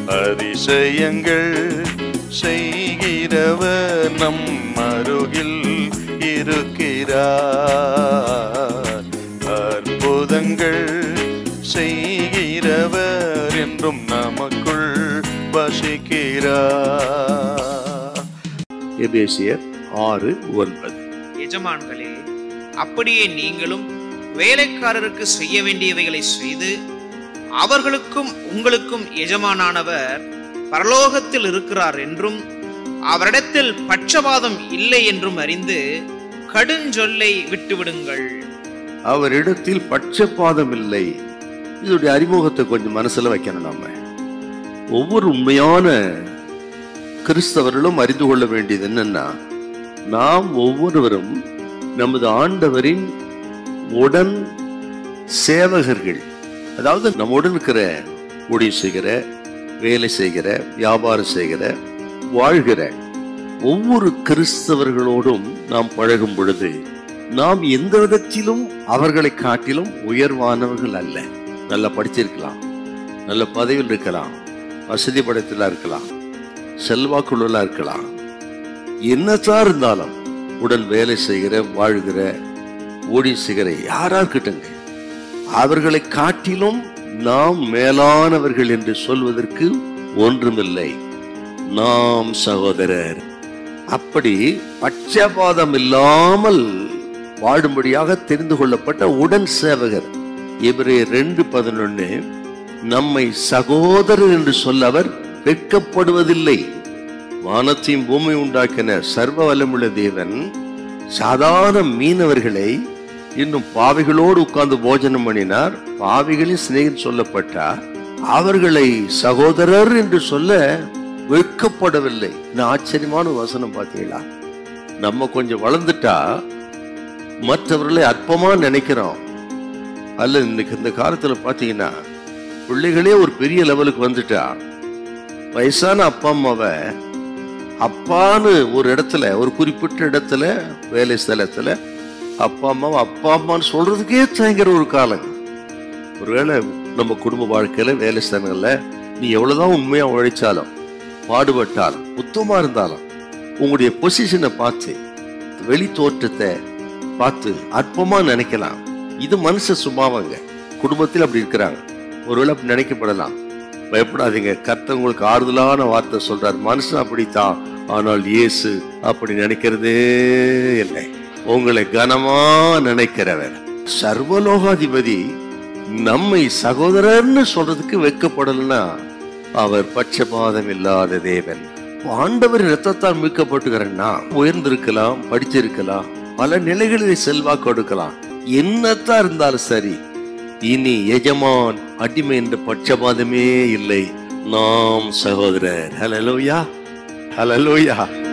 அதிசயங்கள் செய்கிறவர் நம் அருகில் இருக்கிறார். அற்புதங்கள் செய்கிறவர் என்றும் நமக்குள் வசிக்கிறார். எபேசியர் 6:9. எஜமான்களே, அப்படியே நீங்களும் வேலைக்காரருக்கு செய்ய வேண்டியவைகளை செய்து, அவர்களுக்கும் உங்களுக்கும் எஜமானானவர் பரலோகத்தில் இருக்கிறார் என்றும் அவரிடத்தில் பட்சபாதம் இல்லை என்றும் அறிந்து கடுஞ்சொல்லை விட்டுவிடுங்கள். அவரிடத்தில் பட்சபாதம் இல்லை. இதோடைய அறிமுகத்தை கொஞ்சம் மனசுல வைக்கணும். நாம ஒவ்வொரு உண்மையான கிறிஸ்தவர்களும் அறிந்து கொள்ள வேண்டியது என்னன்னா, நாம் ஒவ்வொருவரும் நமது ஆண்டவரின் உடன் சேவகர்கள். அதாவது நம்முடன் இருக்கிற, ஊழியம் செய்கிற, வேலை செய்கிற, வியாபாரம் செய்கிற, வாழ்கிற ஒவ்வொரு கிறிஸ்தவர்களோடும் நாம் பழகும் பொழுது நாம் எந்த விதத்திலும் அவர்களை காட்டிலும் உயர்வானவர்கள் அல்ல. நல்லா படிச்சிருக்கலாம், நல்ல பதவியில் இருக்கலாம், வசதி படைத்தலா இருக்கலாம், செல்வாக்குள்ளா இருக்கலாம். என்னதான் இருந்தாலும் உடன் வேலை செய்கிற, வாழ்கிற, ஊழியம் செய்கிற யாரா இருக்கட்டுங்க, அவர்களை காட்டிலும் நாம் மேலானவர்கள் என்று சொல்வதற்கு ஒன்றுமில்லை. நாம் சகோதரர். அப்படி பட்சபாதம் இல்லாமல் வாழும்படியாக தெரிந்து கொள்ளப்பட்ட உடன் சேவகர். எபிரேயர் 2:11, நம்மை சகோதரர் என்று சொல்ல அவர் வெட்கப்படுவதில்லை. வானத்தையும் பூமி உண்டாக்கின சர்வ வல்லமுள்ள தேவன் சாதாரண மீனவர்களை இன்னும் பாவிகளோடு உட்கார்ந்து போஜனம் பண்ணினார். பாவிகளின் சிநேகிதன் சொல்லப்பட்டார். அவர்களை சகோதரர் என்று சொல்ல வெட்கப்படவில்லை. ஆச்சரியமான வசனம் பார்த்தீங்களா? நம்ம கொஞ்சம் வளர்ந்துட்டா மற்றவர்களை அற்பமா நினைக்கிறோம். அல்ல, இன்னைக்கு இந்த காலத்துல பாத்தீங்கன்னா பிள்ளைகளே ஒரு பெரிய லெவலுக்கு வந்துட்டா, வயசான அப்பா அம்மாவை அப்பான்னு ஒரு இடத்துல, ஒரு குறிப்பிட்ட இடத்துல, வேலை ஸ்தலத்துல அப்பா அம்மாவை அப்பா அம்மான்னு சொல்றதுக்கே தயங்குற ஒரு காலம். ஒருவேளை நம்ம குடும்ப வாழ்க்கையில, வேலை ஸ்தலங்கள்ல நீ எவ்வளவுதான் உண்மையா உழைச்சாலும், பாடுபட்டாலும், உத்தமா இருந்தாலும், உங்களுடைய பொசிஷனை பார்த்து, வெளி தோற்றத்தை பார்த்து அற்பமா நினைக்கலாம். இது மனுஷ சுபாவங்க. குடும்பத்தில் அப்படி இருக்கிறாங்க. ஒருவேளை அப்படி நினைக்கப்படலாம். பயப்படாதீங்க, கர்த்தர் உங்களுக்கு ஆறுதலான வார்த்தை சொல்றார். மனுஷன் அப்படித்தான், ஆனால் இயேசு அப்படி நினைக்கிறதே இல்லை. உங்களை கனமா நினைக்கிறவர் சர்வலோகாதிபதி நம்மை சகோதரர்னு சொல்றதுக்கு வெட்கப்படலன்னா அவர் பட்சபாதம் இல்லாத தேவன். ஆண்டவர் இரத்தத்தால் மீட்கப்பட்டுக்கிறேன்னா உயர்ந்திருக்கலாம், படிச்சிருக்கலாம், பல நிலைகளில் செல்வாக்கு கொடுக்கலாம். என்னத்தான் இருந்தாலும் சரி, இனி எஜமான் அடிமை என்ற பட்சபாதமே இல்லை. நாம் சகோதரர். ஹல்லேலூயா, ஹல்லேலூயா.